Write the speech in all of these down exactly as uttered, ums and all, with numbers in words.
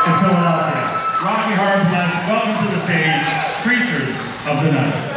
in Philadelphia. Rocky Horror Blast, welcome to the stage, Creatures of the Night.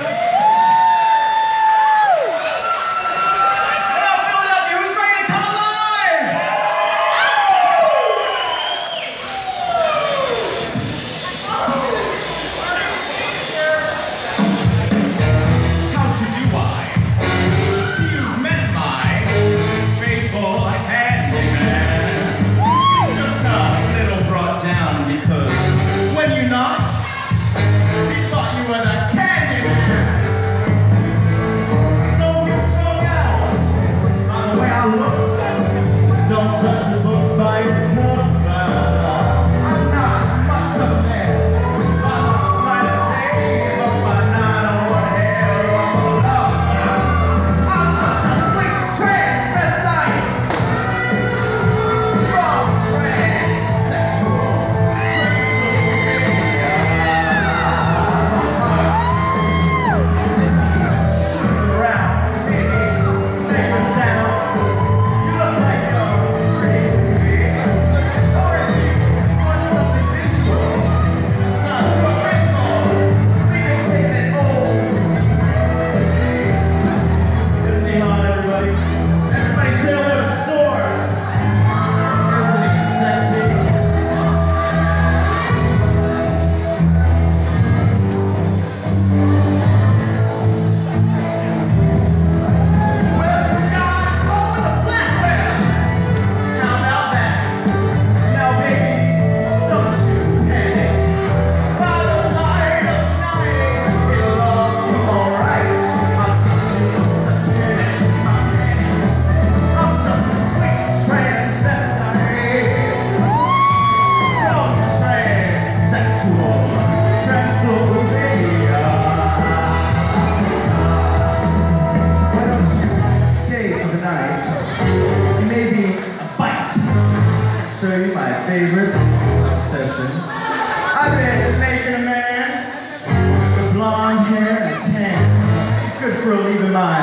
Show you my favorite obsession. I've been making a man with blonde hair and a tan. It's good for relieving my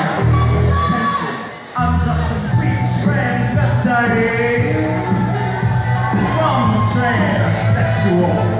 tension. I'm just a sweet transvestite from the transsexual